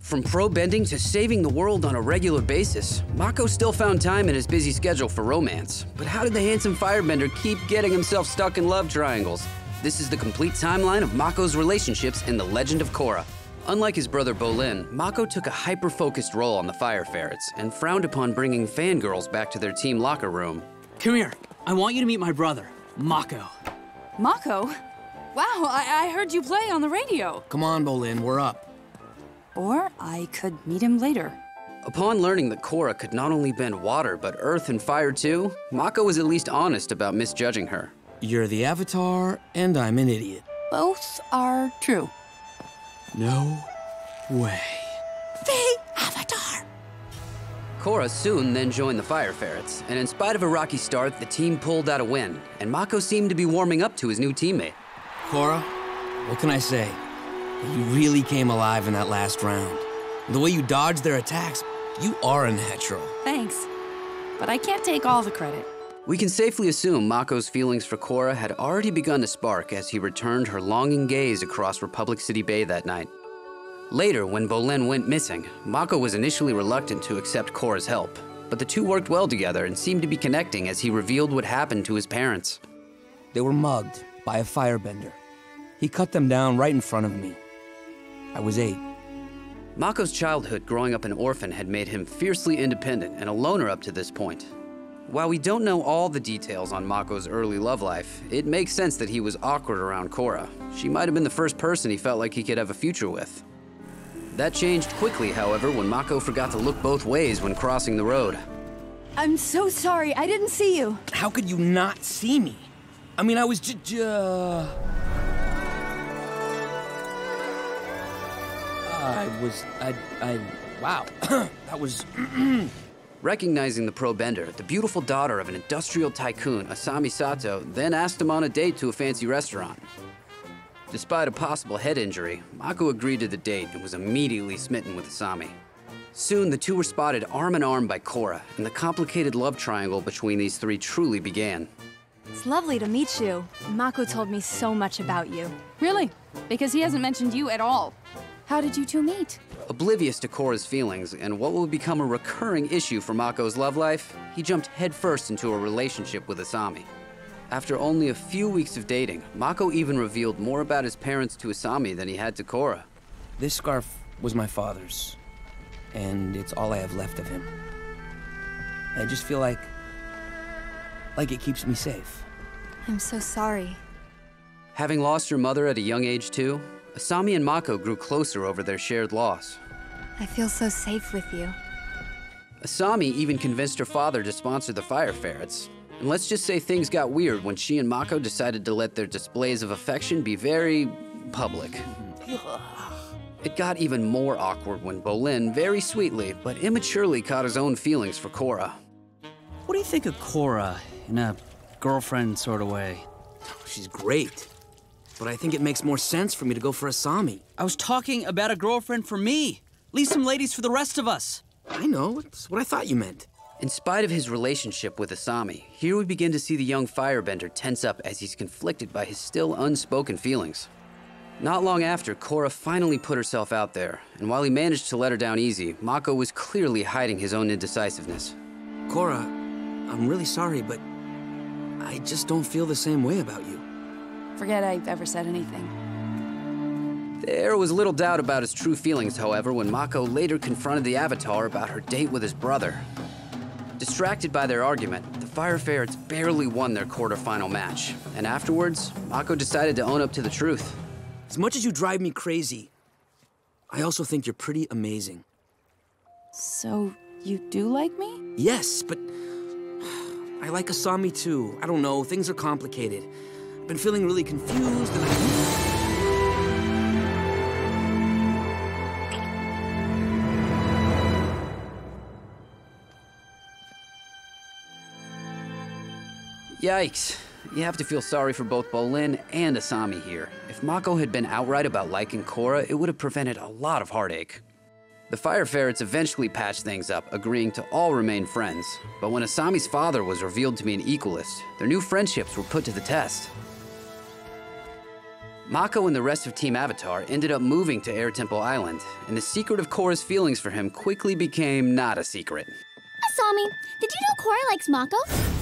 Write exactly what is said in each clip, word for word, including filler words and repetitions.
From pro bending to saving the world on a regular basis, Mako still found time in his busy schedule for romance. But how did the handsome firebender keep getting himself stuck in love triangles? This is the complete timeline of Mako's relationships in The Legend of Korra. Unlike his brother Bolin, Mako took a hyper-focused role on the Fire Ferrets and frowned upon bringing fangirls back to their team locker room. Come here. I want you to meet my brother, Mako. Mako? Wow, I, I heard you play on the radio. Come on, Bolin, we're up. Or I could meet him later. Upon learning that Korra could not only bend water, but earth and fire too, Mako was at least honest about misjudging her. You're the Avatar, and I'm an idiot. Both are true. No way. The Avatar! Korra soon then joined the Fire Ferrets, and in spite of a rocky start, the team pulled out a win, and Mako seemed to be warming up to his new teammate. Korra, what can I say? You really came alive in that last round. The way you dodged their attacks, you are a natural. Thanks. But I can't take all the credit. We can safely assume Mako's feelings for Korra had already begun to spark as he returned her longing gaze across Republic City Bay that night. Later, when Bolin went missing, Mako was initially reluctant to accept Korra's help, but the two worked well together and seemed to be connecting as he revealed what happened to his parents. They were mugged by a firebender. He cut them down right in front of me. I was eight. Mako's childhood growing up an orphan had made him fiercely independent and a loner up to this point. While we don't know all the details on Mako's early love life, it makes sense that he was awkward around Korra. She might have been the first person he felt like he could have a future with. That changed quickly, however, when Mako forgot to look both ways when crossing the road. I'm so sorry, I didn't see you. How could you not see me? I mean, I was j- j- uh... I was, I, I, wow, that was... Recognizing the pro bender, the beautiful daughter of an industrial tycoon, Asami Sato, then asked him on a date to a fancy restaurant. Despite a possible head injury, Mako agreed to the date and was immediately smitten with Asami. Soon, the two were spotted arm in arm by Korra, and the complicated love triangle between these three truly began. It's lovely to meet you. Mako told me so much about you. Really? Because he hasn't mentioned you at all. How did you two meet? Oblivious to Korra's feelings and what will become a recurring issue for Mako's love life, he jumped headfirst into a relationship with Asami. After only a few weeks of dating, Mako even revealed more about his parents to Asami than he had to Korra. This scarf was my father's, and it's all I have left of him. I just feel like... like it keeps me safe. I'm so sorry. Having lost her mother at a young age too, Asami and Mako grew closer over their shared loss. I feel so safe with you. Asami even convinced her father to sponsor the Fire Ferrets. And let's just say things got weird when she and Mako decided to let their displays of affection be very public. It got even more awkward when Bolin very sweetly but immaturely caught his own feelings for Korra. What do you think of Korra in a girlfriend sort of way? She's great. But I think it makes more sense for me to go for Asami. I was talking about a girlfriend for me. Leave some ladies for the rest of us. I know, it's what I thought you meant. In spite of his relationship with Asami, here we begin to see the young firebender tense up as he's conflicted by his still unspoken feelings. Not long after, Korra finally put herself out there, and while he managed to let her down easy, Mako was clearly hiding his own indecisiveness. Korra, I'm really sorry, but I just don't feel the same way about you. Forget I ever said anything. There was little doubt about his true feelings, however, when Mako later confronted the Avatar about her date with his brother. Distracted by their argument, the Fire Ferrets barely won their quarterfinal match, and afterwards, Mako decided to own up to the truth. As much as you drive me crazy, I also think you're pretty amazing. So, you do like me? Yes, but I like Asami too. I don't know, things are complicated. I've been feeling really confused and I... Yikes. You have to feel sorry for both Bolin and Asami here. If Mako had been outright about liking Korra, it would have prevented a lot of heartache. The Fire Ferrets eventually patched things up, agreeing to all remain friends. But when Asami's father was revealed to be an equalist, their new friendships were put to the test. Mako and the rest of Team Avatar ended up moving to Air Temple Island, and the secret of Korra's feelings for him quickly became not a secret. Asami, did you know Korra likes Mako?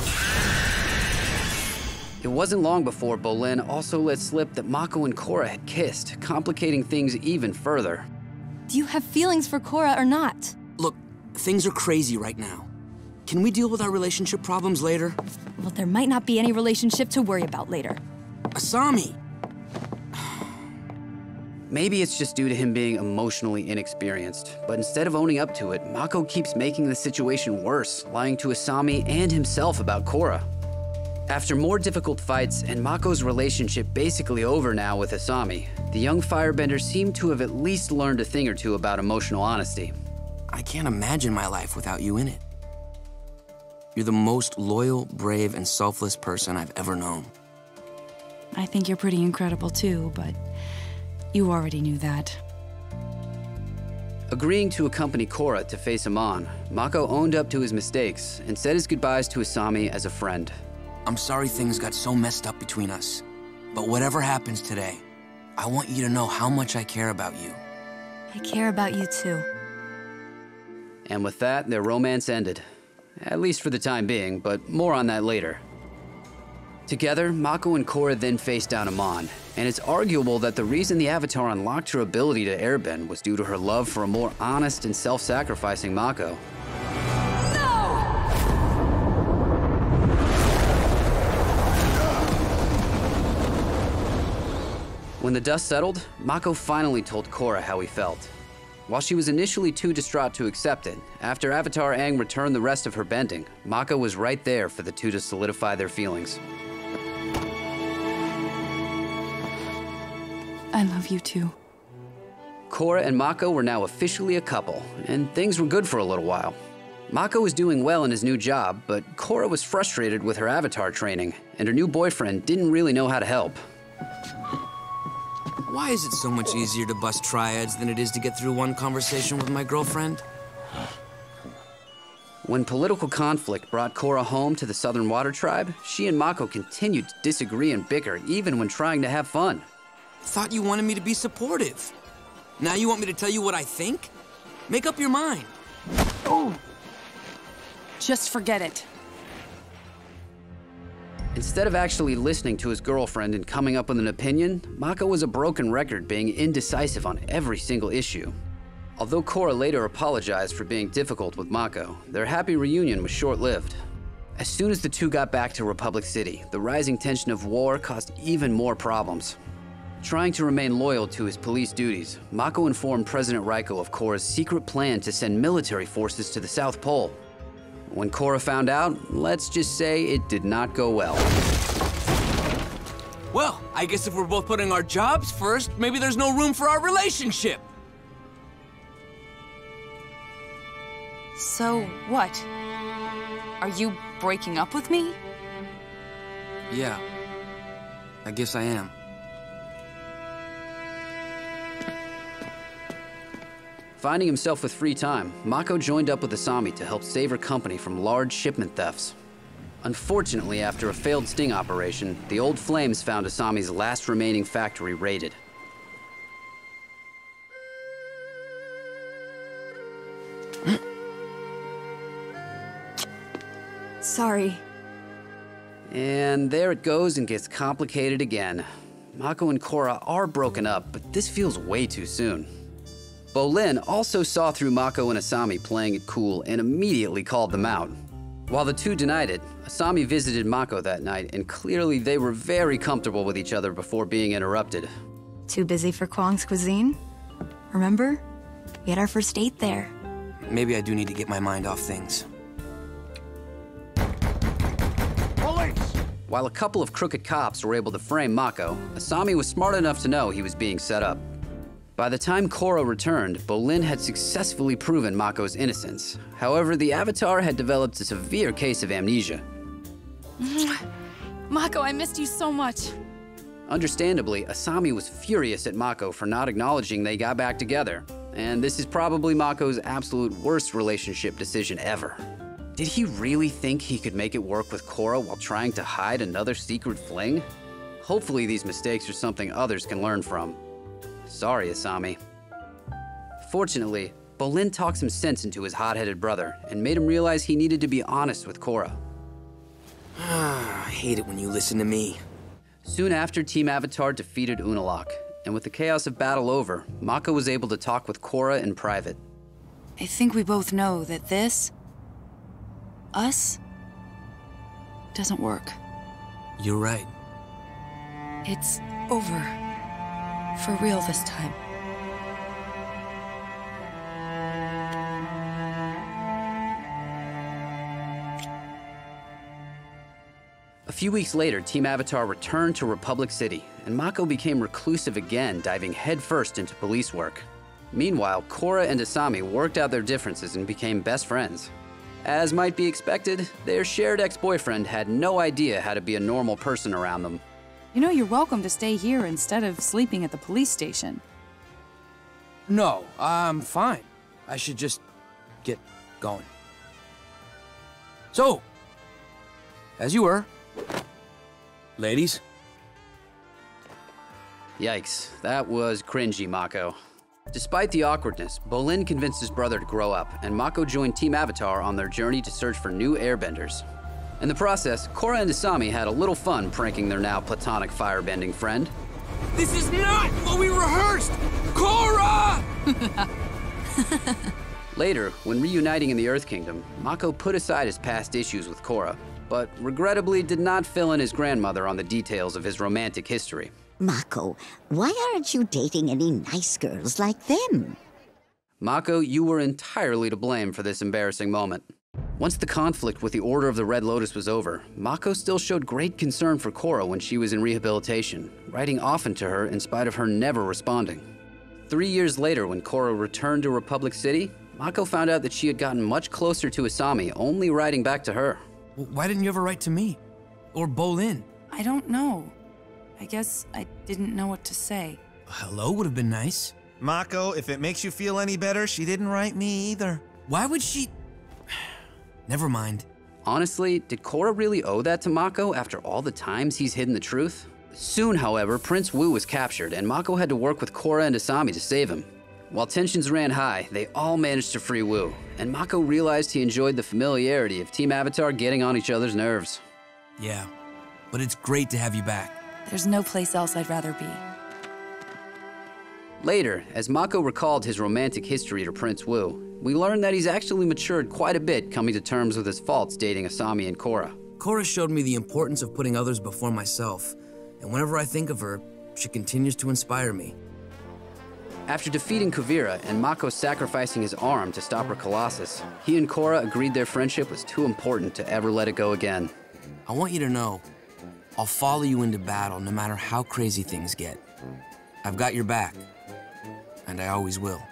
It wasn't long before Bolin also let slip that Mako and Korra had kissed, complicating things even further. Do you have feelings for Korra or not? Look, things are crazy right now. Can we deal with our relationship problems later? Well, there might not be any relationship to worry about later. Asami! Maybe it's just due to him being emotionally inexperienced, but instead of owning up to it, Mako keeps making the situation worse, lying to Asami and himself about Korra. After more difficult fights and Mako's relationship basically over now with Asami, the young firebender seemed to have at least learned a thing or two about emotional honesty. I can't imagine my life without you in it. You're the most loyal, brave, and selfless person I've ever known. I think you're pretty incredible too, but you already knew that. Agreeing to accompany Korra to face Amon, Mako owned up to his mistakes and said his goodbyes to Asami as a friend. I'm sorry things got so messed up between us, but whatever happens today, I want you to know how much I care about you. I care about you too. And with that, their romance ended. At least for the time being, but more on that later. Together, Mako and Korra then faced down Amon, and it's arguable that the reason the Avatar unlocked her ability to airbend was due to her love for a more honest and self-sacrificing Mako. When the dust settled, Mako finally told Korra how he felt. While she was initially too distraught to accept it, after Avatar Aang returned the rest of her bending, Mako was right there for the two to solidify their feelings. I love you too. Korra and Mako were now officially a couple, and things were good for a little while. Mako was doing well in his new job, but Korra was frustrated with her Avatar training, and her new boyfriend didn't really know how to help. Why is it so much easier to bust triads than it is to get through one conversation with my girlfriend? When political conflict brought Korra home to the Southern Water Tribe, she and Mako continued to disagree and bicker even when trying to have fun. Thought you wanted me to be supportive. Now you want me to tell you what I think? Make up your mind. Oh! Just forget it. Instead of actually listening to his girlfriend and coming up with an opinion, Mako was a broken record, being indecisive on every single issue. Although Korra later apologized for being difficult with Mako, their happy reunion was short-lived. As soon as the two got back to Republic City, the rising tension of war caused even more problems. Trying to remain loyal to his police duties, Mako informed President Raiko of Korra's secret plan to send military forces to the South Pole. When Korra found out, let's just say it did not go well. Well, I guess if we're both putting our jobs first, maybe there's no room for our relationship. So what? Are you breaking up with me? Yeah, I guess I am. Finding himself with free time, Mako joined up with Asami to help save her company from large shipment thefts. Unfortunately, after a failed sting operation, the Old Flames found Asami's last remaining factory raided. Sorry. And there it goes and gets complicated again. Mako and Korra are broken up, but this feels way too soon. Bolin also saw through Mako and Asami playing it cool and immediately called them out. While the two denied it, Asami visited Mako that night, and clearly they were very comfortable with each other before being interrupted. Too busy for Kwang's cuisine? Remember? We had our first date there. Maybe I do need to get my mind off things. Police! While a couple of crooked cops were able to frame Mako, Asami was smart enough to know he was being set up. By the time Korra returned, Bolin had successfully proven Mako's innocence. However, the Avatar had developed a severe case of amnesia. Mako, I missed you so much. Understandably, Asami was furious at Mako for not acknowledging they got back together. And this is probably Mako's absolute worst relationship decision ever. Did he really think he could make it work with Korra while trying to hide another secret fling? Hopefully these mistakes are something others can learn from. Sorry, Asami. Fortunately, Bolin talked some sense into his hot-headed brother and made him realize he needed to be honest with Korra. I hate it when you listen to me. Soon after, Team Avatar defeated Unalaq, and with the chaos of battle over, Mako was able to talk with Korra in private. I think we both know that this, us, doesn't work. You're right. It's over. For real this time. A few weeks later, Team Avatar returned to Republic City, and Mako became reclusive again, diving headfirst into police work. Meanwhile, Korra and Asami worked out their differences and became best friends. As might be expected, their shared ex-boyfriend had no idea how to be a normal person around them. You know, you're welcome to stay here instead of sleeping at the police station. No, I'm fine. I should just get going. So, as you were, ladies. Yikes, that was cringy, Mako. Despite the awkwardness, Bolin convinced his brother to grow up, and Mako joined Team Avatar on their journey to search for new airbenders. In the process, Korra and Asami had a little fun pranking their now platonic firebending friend. This is not what we rehearsed! Korra! Later, when reuniting in the Earth Kingdom, Mako put aside his past issues with Korra, but regrettably did not fill in his grandmother on the details of his romantic history. Mako, why aren't you dating any nice girls like them? Mako, you were entirely to blame for this embarrassing moment. Once the conflict with the Order of the Red Lotus was over, Mako still showed great concern for Korra when she was in rehabilitation, writing often to her in spite of her never responding. Three years later, when Korra returned to Republic City, Mako found out that she had gotten much closer to Asami, only writing back to her. Why didn't you ever write to me? Or Bolin? I don't know. I guess I didn't know what to say. A hello would have been nice. Mako, if it makes you feel any better, she didn't write me either. Why would she... Never mind. Honestly, did Korra really owe that to Mako after all the times he's hidden the truth? Soon, however, Prince Wu was captured, and Mako had to work with Korra and Asami to save him. While tensions ran high, they all managed to free Wu, and Mako realized he enjoyed the familiarity of Team Avatar getting on each other's nerves. Yeah, but it's great to have you back. There's no place else I'd rather be. Later, as Mako recalled his romantic history to Prince Wu, we learned that he's actually matured quite a bit coming to terms with his faults dating Asami and Korra. Korra showed me the importance of putting others before myself, and whenever I think of her, she continues to inspire me. After defeating Kuvira and Mako sacrificing his arm to stop her Colossus, he and Korra agreed their friendship was too important to ever let it go again. I want you to know, I'll follow you into battle no matter how crazy things get. I've got your back, and I always will.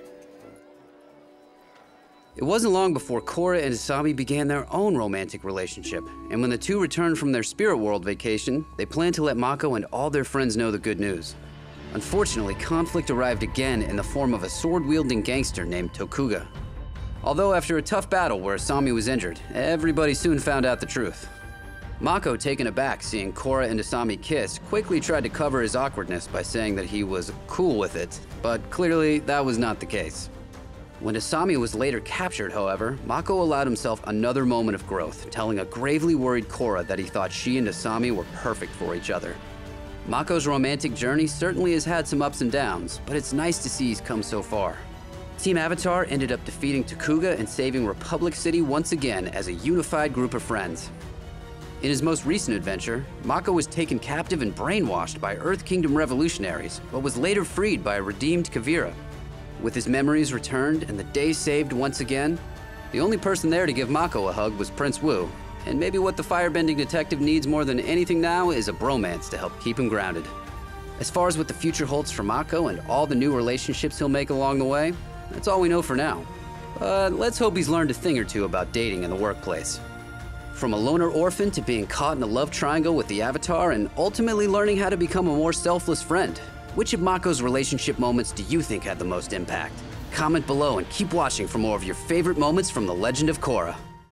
It wasn't long before Korra and Asami began their own romantic relationship, and when the two returned from their spirit world vacation, they planned to let Mako and all their friends know the good news. Unfortunately, conflict arrived again in the form of a sword-wielding gangster named Tokuga. Although after a tough battle where Asami was injured, everybody soon found out the truth. Mako, taken aback seeing Korra and Asami kiss, quickly tried to cover his awkwardness by saying that he was cool with it, but clearly that was not the case. When Asami was later captured, however, Mako allowed himself another moment of growth, telling a gravely worried Korra that he thought she and Asami were perfect for each other. Mako's romantic journey certainly has had some ups and downs, but it's nice to see he's come so far. Team Avatar ended up defeating Tokuga and saving Republic City once again as a unified group of friends. In his most recent adventure, Mako was taken captive and brainwashed by Earth Kingdom revolutionaries, but was later freed by a redeemed Kuvira. With his memories returned and the day saved once again, the only person there to give Mako a hug was Prince Wu, and maybe what the firebending detective needs more than anything now is a bromance to help keep him grounded. As far as what the future holds for Mako and all the new relationships he'll make along the way, that's all we know for now. But let's hope he's learned a thing or two about dating in the workplace. From a loner orphan to being caught in a love triangle with the Avatar and ultimately learning how to become a more selfless friend, which of Mako's relationship moments do you think had the most impact? Comment below and keep watching for more of your favorite moments from The Legend of Korra.